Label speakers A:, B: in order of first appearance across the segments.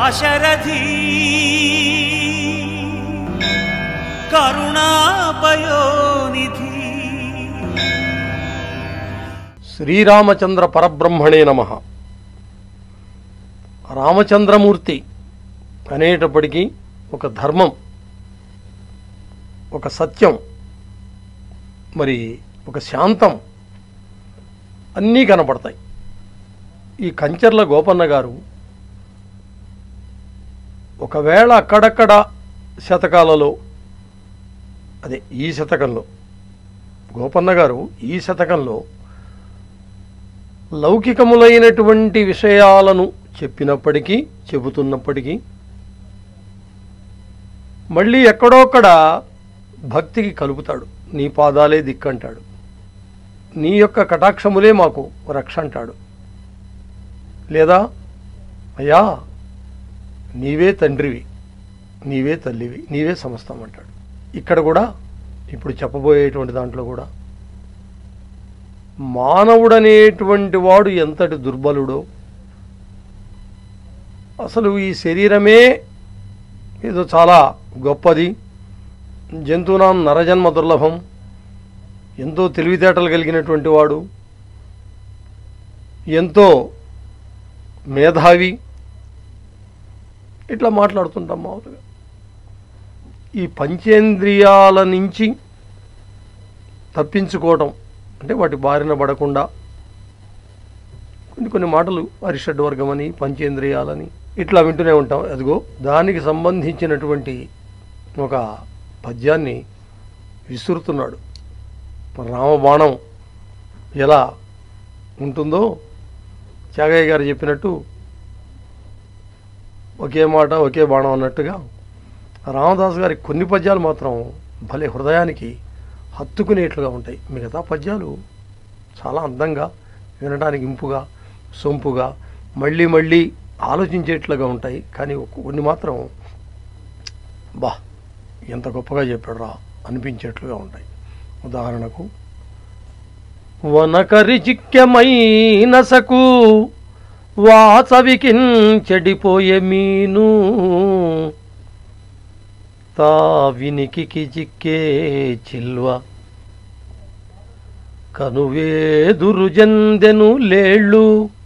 A: దాశరథి కరుణాపయోనిధి.
B: శ్రీరామచంద్ర పరబ్రహ్మణే నమః. రామచంద్రమూర్తి అనేటప్పటికీ ఒక ధర్మం, ఒక సత్యం, మరి ఒక శాంతం అన్నీ కనపడతాయి. ఈ కంచర్ల గోపన్న గారు ఒకవేళ అక్కడక్కడ శతకాలలో, అదే ఈ శతకంలో, గోపన్న గారు ఈ శతకంలో లౌకికములైనటువంటి విషయాలను చెబుతున్నప్పటికీ మళ్ళీ ఎక్కడోక్కడ భక్తికి కలుపుతాడు. నీ పాదాలే దిక్కంటాడు, నీ యొక్క కటాక్షములే మాకు రక్ష అంటాడు, లేదా అయ్యా నీవే తండ్రివి, నీవే తల్లివి, నీవే సమస్తం అంటాడు. ఇక్కడ కూడా ఇప్పుడు చెప్పబోయేటువంటి దాంట్లో కూడా మానవుడనేటువంటి వాడు ఎంతటి దుర్బలుడో, అసలు ఈ శరీరమే ఏదో చాలా గొప్పది, జంతువునాం నరజన్మ దుర్లభం, ఎంతో తెలివితేటలు కలిగినటువంటి వాడు, ఎంతో మేధావి, ఇట్లా మాట్లాడుతుంటాం మామూలుగా. ఈ పంచేంద్రియాల నుంచి తప్పించుకోవటం అంటే వాటి బారిన పడకుండా కొన్ని మాటలు అరిషడ్వర్గం అని, పంచేంద్రియాలని ఇట్లా వింటూనే ఉంటాం. అదిగో దానికి సంబంధించినటువంటి ఒక పద్యాన్ని విసురుతున్నాడు. రామబాణం ఎలా ఉంటుందో త్యాగయ్య గారు చెప్పినట్టు ఒకే మాట ఒకే బాణం అన్నట్టుగా రామదాసు గారి కొన్ని పద్యాలు మాత్రం భలే హృదయానికి హత్తుకునేట్లుగా ఉంటాయి. మిగతా పద్యాలు చాలా అందంగా, వినడానికి ఇంపుగా, సొంపుగా, మళ్ళీ మళ్ళీ ఆలోచించేట్లుగా ఉంటాయి. కానీ కొన్ని మాత్రం బా ఎంత గొప్పగా చెప్పాడు రా అనిపించేట్లుగా ఉంటాయి. ఉదాహరణకు, వనకరి చిక్కెమైనసకు వాసవికిన్ చెడిపోయే మీను, తా వినికి చిక్కే చిల్వ కనువేదురు జందెను లేళ్ళు,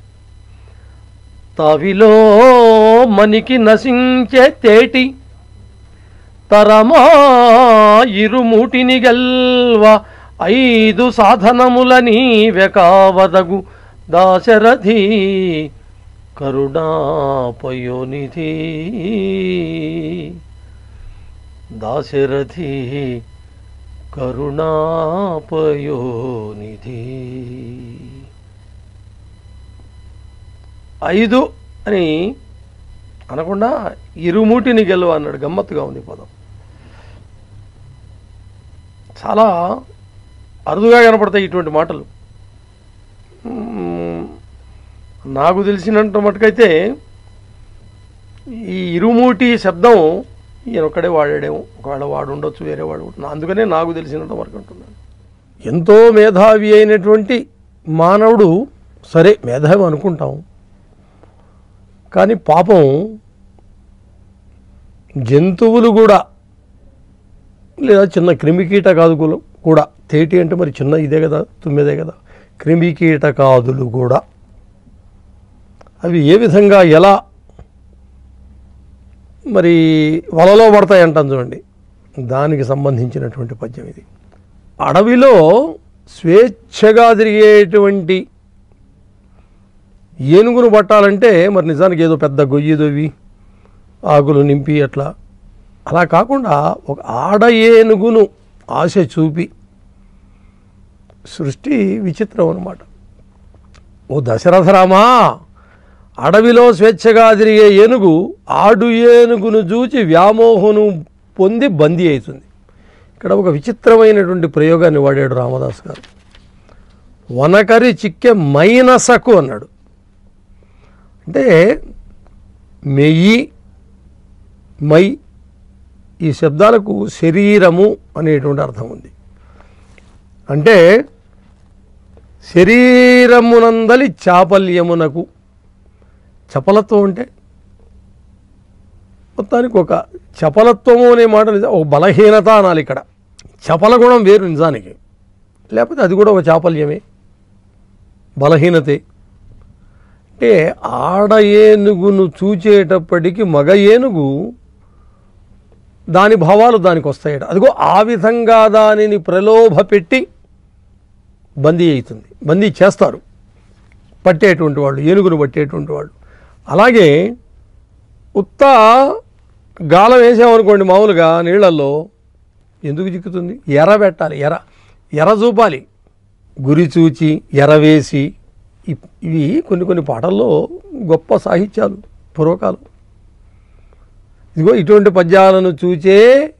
B: తవిలో మనికి నశించే తేటి తరమా ఇరుముటిని గెల్వ 5 సాధనముల నీవె కావదగు దాశరథి కరుణాపయోనిధి. దాశరథి కరుణాపయోనిధి. 5 అని అనకుండా ఇరుముటిని గెలువ అన్నాడు. గమ్మత్తుగా ఉంది పదం. చాలా అరుదుగా కనపడతాయి ఇటువంటి మాటలు. నాకు తెలిసినంత మటుకైతే ఈ ఇరుమూటి శబ్దం ఈయన ఒక్కడే వాడాడేమో, ఒకవేళ వాడు ఉండొచ్చు, వేరే వాడు, అందుకనే నాకు తెలిసినంత వరకు అంటున్నాను. ఎంతో మేధావి అయినటువంటి మానవుడు, సరే మేధావి అనుకుంటాం, కానీ పాపం జంతువులు కూడా, లేదా చిన్న క్రిమికీటకాదులు కూడా, తేటి అంటే మరి చిన్న ఇదే కదా, తుమ్మిదే కదా, క్రిమికీటకాదులు కూడా అవి ఏ విధంగా ఎలా మరి వలలో పడతాయి అంటాం చూడండి, దానికి సంబంధించినటువంటి పద్యం ఇది. అడవిలో స్వేచ్ఛగా తిరిగేటువంటి ఏనుగును పట్టాలంటే మరి నిజానికి ఏదో పెద్ద గొయ్యి దొవ్వి ఆకులు నింపి అలా కాకుండా ఒక ఆడ ఏనుగును ఆశ చూపి, సృష్టి విచిత్రం అన్నమాట. ఓ దశరథరామా, అడవిలో స్వేచ్ఛగా తిరిగే ఏనుగు ఆడు ఏనుగును చూచి వ్యామోహను పొంది బందీ అవుతుంది. ఇక్కడ ఒక విచిత్రమైనటువంటి ప్రయోగాన్ని వాడాడు రామదాస్ గారు. వనకరి చిక్కె మైనసకు అన్నాడు. అంటే మెయ్యి, మై ఈ శబ్దాలకు శరీరము అనేటువంటి అర్థం ఉంది. అంటే శరీరమునందలి చాపల్యమునకు, చపలత్వం అంటే మొత్తానికి ఒక చపలత్వము అనే మాట ఒక బలహీనత అనాలి. ఇక్కడ చపల గుణం వేరు నిజానికి, లేకపోతే అది కూడా ఒక చాపల్యమే, బలహీనతే. అంటే ఆడ ఏనుగును చూచేటప్పటికి మగ ఏనుగు దాని భావాలు దానికి వస్తాయట. అదిగో ఆ విధంగా దానిని ప్రలోభ పెట్టి బందీ అవుతుంది, బందీ చేస్తారు పట్టేటువంటి వాళ్ళు, ఏనుగును పట్టేటువంటి వాళ్ళు. అలాగే ఉత్త గాలం వేసామనుకోండి మామూలుగా నీళ్ళల్లో, ఎందుకు చిక్కుతుంది? ఎర పెట్టాలి, ఎర చూపాలి, గురి చూచి ఎర వేసి. ఇవి కొన్ని పాటల్లో గొప్ప సాహిత్యాలు పూర్వకాలం. ఇదిగో ఇటువంటి పద్యాలను చూచే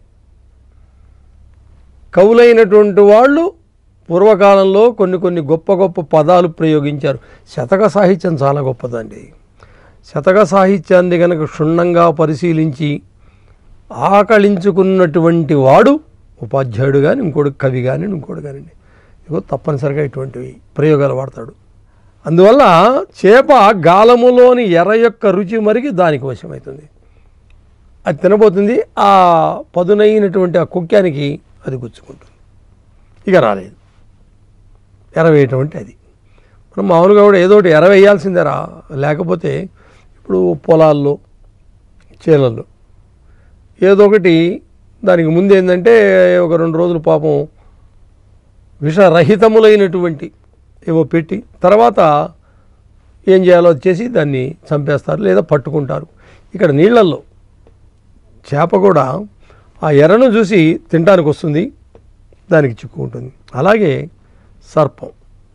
B: కవులైనటువంటి వాళ్ళు పూర్వకాలంలో కొన్ని గొప్ప పదాలు ప్రయోగించారు. శతక సాహిత్యం చాలా గొప్పదండి. శతక సాహిత్యాన్ని కనుక క్షుణ్ణంగా పరిశీలించి ఆకళించుకున్నటువంటి వాడు ఉపాధ్యాయుడు కానీ ఇంకోటి కవి కానీ ఇంకోటి కానివ్వండి, ఇదిగో తప్పనిసరిగా ఇటువంటివి ప్రయోగాలు వాడతాడు. అందువల్ల చేప గాలములోని ఎర యొక్క రుచి మరిగి దానికి వశమవుతుంది, అది తినబోతుంది. ఆ పదునైనటువంటి ఆ కుక్యానికి అది గుచ్చుకుంటుంది, ఇక రాలేదు. ఎర వేయటం అంటే అది. మనం మామూలుగా కూడా ఏదో ఒకటి ఎర వేయాల్సిందేరా, లేకపోతే ఇప్పుడు పొలాల్లో చేలల్లో ఏదో ఒకటి దానికి ముందు ఏంటంటే ఒక 2 రోజులు పాపం విషరహితములైనటువంటి ఏవో పెట్టి తర్వాత ఏం చేయాలో చేసి దాన్ని చంపేస్తారు లేదా పట్టుకుంటారు. ఇక్కడ నీళ్ళల్లో చేప కూడా ఆ ఎరను చూసి తినడానికి వస్తుంది, దానికి చిక్కుకుంటుంది. అలాగే సర్పం,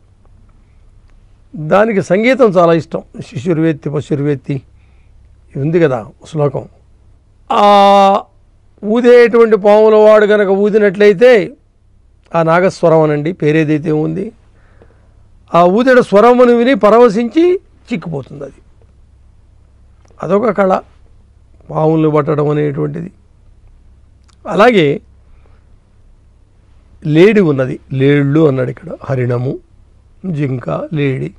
B: దానికి సంగీతం చాలా ఇష్టం. శిశుర్వేత్తి పశుర్వేత్తి ఉంది కదా శ్లోకం. ఆ ఊదేటువంటి పాముల వాడు కనుక ఊదినట్లయితే ఆ నాగస్వరం అనండి పేరేదైతే ఉంది, ఆ ఊదేట స్వరమును విని పరవశించి చిక్కిపోతుంది. అది అదొక కళ, పాములను పట్టడం అనేటువంటిది. అలాగే లేడి ఉన్నది, లేళ్ళు అన్నాడు ఇక్కడ. హరిణము, జింక, లేడి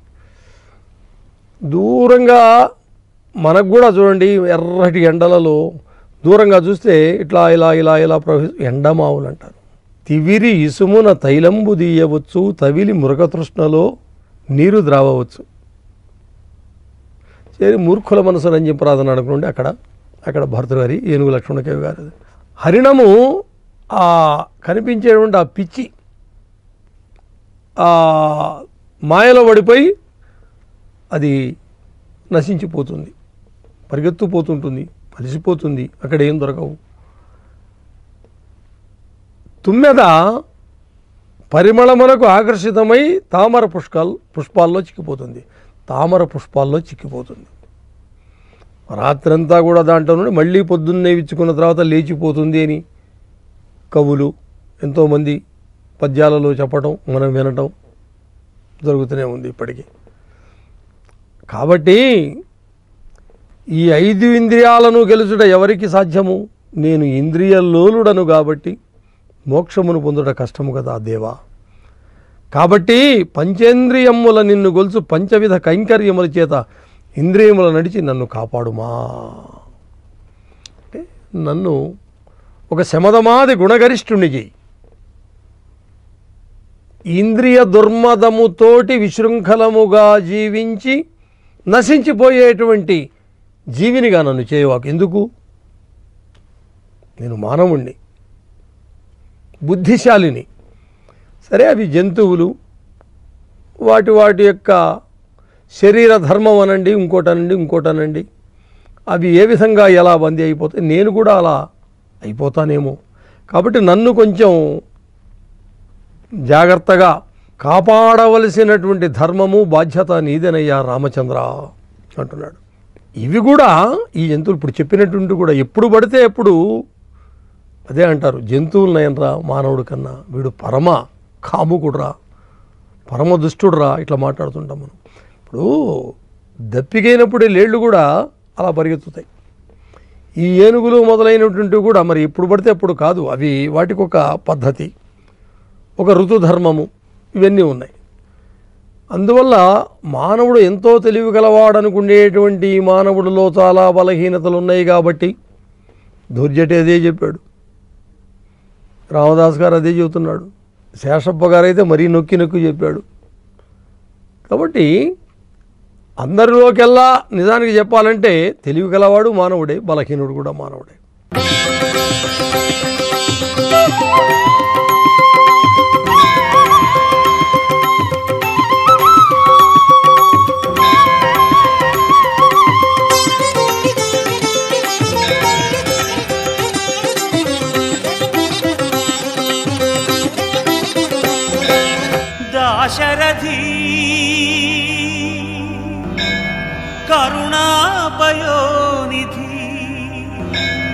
B: దూరంగా మనకు కూడా చూడండి, ఎర్రటి ఎండలలో దూరంగా చూస్తే ఇట్లా ఇలా ఎండమావులు అంటారు. తివిరి ఇసుమున తైలంబు దీయవచ్చు, తవిలి మృగతృష్ణలో నీరు ద్రావవచ్చు. సరే, మూర్ఖుల మనసు రంజింపరాదని అనుకోండి. అక్కడ భర్తృహరి, ఏనుగు లక్ష్మణకవి గారు. హరిణము ఆ కనిపించేటువంటి ఆ పిచ్చి ఆ మాయలో పడిపోయి అది నశించిపోతుంది, పరిగెత్తుపోతుంటుంది, కలిసిపోతుంది, అక్కడ ఏం దొరకవు. తుమ్మెద పరిమళమునకు ఆకర్షితమై తామర పుష్పాల్లో చిక్కిపోతుంది, తామర పుష్పాల్లో చిక్కిపోతుంది. రాత్రంతా కూడా దాంట్లో నుండి మళ్ళీ పొద్దున్నే ఇచ్చుకున్న తర్వాత లేచిపోతుంది అని కవులు ఎంతోమంది పద్యాలలో చెప్పటం మనం వినటం జరుగుతూనే ఉంది ఇప్పటికీ. కాబట్టి ఈ 5 ఇంద్రియాలను గెలుచుట ఎవరికి సాధ్యము? నేను ఇంద్రియలోలుడను కాబట్టి మోక్షమును పొందుట కష్టము కదా దేవా. కాబట్టి పంచేంద్రియముల నిన్ను గొలుసు పంచవిధ కైంకర్యముల చేత ఇంద్రియముల నడిచి నన్ను కాపాడుమా. అంటే నన్ను ఒక శమదమాది గుణగరిష్ఠుని చేయి, ఇంద్రియ దుర్మదముతోటి విశృంఖలముగా జీవించి నశించిపోయేటువంటి జీవినిగా నన్ను చేయవాకు. ఎందుకు? నేను మానవుణ్ణి, బుద్ధిశాలిని. సరే, అవి జంతువులు, వాటి యొక్క శరీర ధర్మం అనండి, ఇంకోటనండి, అవి ఏ విధంగా ఎలా బందీ అయిపోతాయి, నేను కూడా అలా అయిపోతానేమో. కాబట్టి నన్ను కొంచెం జాగ్రత్తగా కాపాడవలసినటువంటి ధర్మము బాధ్యత నీదేనయ్యా రామచంద్ర అంటున్నాడు. ఇవి కూడా ఈ జంతువులు ఇప్పుడు చెప్పినటువంటి కూడా ఎప్పుడు పడితే ఎప్పుడు అదే అంటారు, జంతువులు నయనరా మానవుడి కన్నా, వీడు పరమ కాముకుడురా, పరమ దుష్టుడురా, ఇట్లా మాట్లాడుతుంటాం మనం. ఇప్పుడు దప్పికైనప్పుడే లేళ్ళు కూడా అలా పరిగెత్తుతాయి. ఈ ఏనుగులు మొదలైనటువంటివి కూడా మరి ఎప్పుడు పడితే అప్పుడు కాదు, అవి వాటికి ఒక పద్ధతి, ఒక ఋతుధర్మము, ఇవన్నీ ఉన్నాయి. అందువల్ల మానవుడు ఎంతో తెలివి గలవాడనుకునేటువంటి మానవుడిలో చాలా బలహీనతలు ఉన్నాయి. కాబట్టి దుర్జటి అదే చెప్పాడు, రామదాస్ గారు అదే చెబుతున్నాడు, శేషప్ప గారు అయితే మరీ నొక్కి నొక్కి చెప్పాడు. కాబట్టి అందరిలోకెల్లా నిజానికి చెప్పాలంటే తెలివి గలవాడు మానవుడే, బలహీనుడు కూడా మానవుడే.
A: దాశరథి కరుణాపయోనిధి